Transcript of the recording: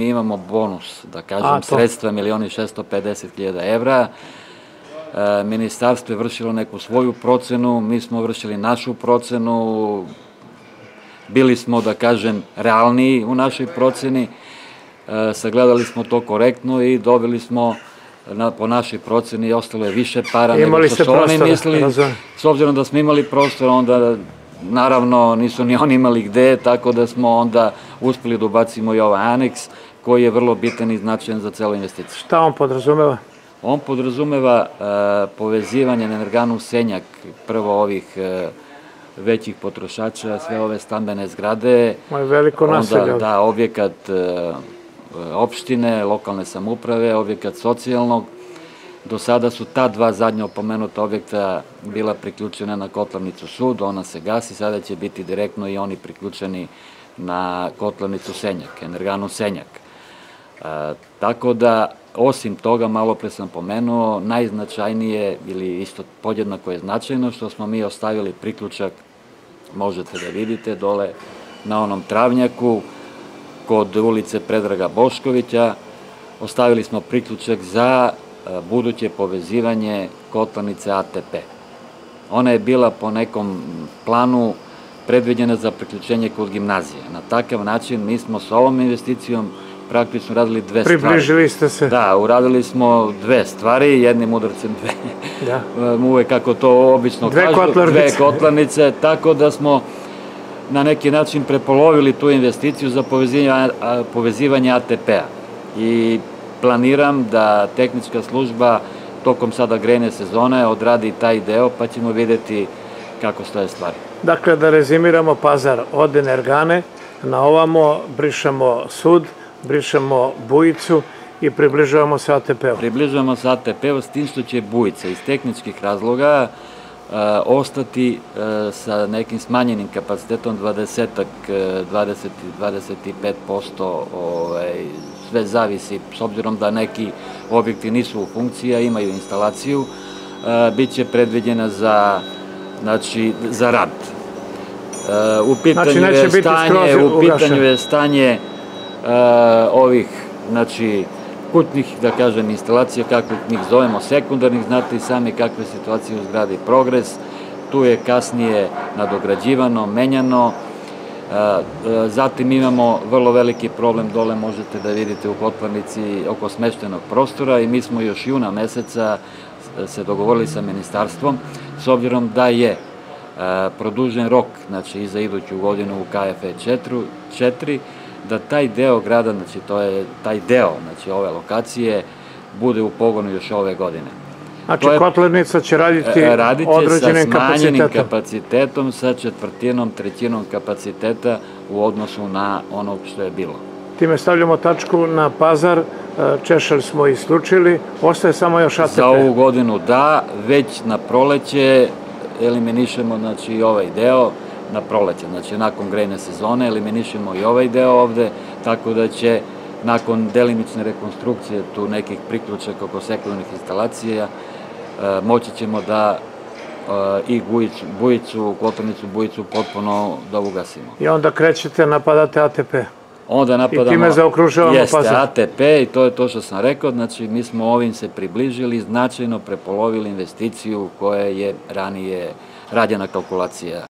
mi imamo bonus, da kažem, sredstva 1.650.000 evra. Ministarstvo je vršilo neku svoju procenu, mi smo vršili našu procenu, bili smo, da kažem, realniji u našoj proceni, sagledali smo to korektno i dobili smo po našoj proceni i ostalo je više para nego što su oni mislili. S obzirom da smo imali prostor, onda naravno nisu ni oni imali gde, tako da smo onda uspeli da ubacimo i ovaj aneks koji je vrlo bitan i značajan za celu investiciju. Šta on podrazumeva? On podrazumeva povezivanje na energanu Senjak, prvo ovih većih potrošača, sve ove stambene zgrade. Moje veliko naselje. Da, objekat opštine, lokalne samouprave, objekat socijalnog. Do sada su ta dva zadnja opomenuta objekta bila priključena na kotlarnicu Sud, ona se gasi, sada će biti direktno i oni priključeni na kotlarnicu Senjak, energanu Senjak. Tako da, osim toga, malo pre sam pomenuo, najznačajnije ili isto podjednako je značajno što smo mi ostavili priključak, možete da vidite dole na onom travnjaku kod ulice Predraga Boškovića, ostavili smo priključak za buduće povezivanje kotlarnice ATP. Ona je bila po nekom planu predviđena za priključenje kod gimnazije. Na takav način mi smo sa ovom investicijom praktično radili dve stvari. Približili ste se. Da, uradili smo dve stvari, jednim udarcem dve. Uvek kako to obično kažu, dve kotlarnice, tako da smo na neki način prepolovili tu investiciju za povezivanje ATP-a. I planiram da tehnička služba tokom sada grejne sezone odradi taj deo, pa ćemo videti kako stoje stvari. Dakle, da rezimiramo Pazar od energane, na ovamo brišemo Sud, brišemo Bujicu i približavamo se ATP-u. Približavamo se ATP-u s tim što će Bujica iz tehničkih razloga ostati sa nekim smanjenim kapacitetom 20-25%, sve zavisi, s obzirom da neki objekti nisu u funkciji, a imaju instalaciju, bit će predviđena za rad. U pitanju je stanje ovih, kućnih, da kažem, instalacija, kako ih zovemo, sekundarnih, znate i sami kakve situacije u zgradi Progres, tu je kasnije nadograđivano, menjano, zatim imamo vrlo veliki problem, dole možete da vidite u kotlarnici oko smeštenog prostora i mi smo još juna meseca se dogovorili sa ministarstvom, s obzirom da je produžen rok, i za iduću godinu u KFE 4, da taj deo grada, to je taj deo, ove lokacije, bude u pogonu još ove godine. Znači, kotlarnica će raditi određenim kapacitetom? Sa smanjenim kapacitetom, sa četvrtinom, trećinom kapaciteta u odnosu na ono što je bilo. Time stavljamo tačku na Pazar, Češelj smo isključili, ostaje samo još ATP. Za ovu godinu da, već na proleće eliminišemo i ovaj deo, na proleće, nakon grejne sezone eliminišemo i ovaj deo ovde, tako da će nakon delimične rekonstrukcije tu nekih priključaka oko sekundarnih instalacija moći ćemo da i kotlarnicu Bujicu potpuno da ugasimo. I onda krećete, napadate ATP? Onda napadamo... I time zaokružavamo Pazar? Jeste, ATP i to je to što sam rekao, mi smo ovim se približili, značajno prepolovili investiciju koja je ranije rađena kalkulacija.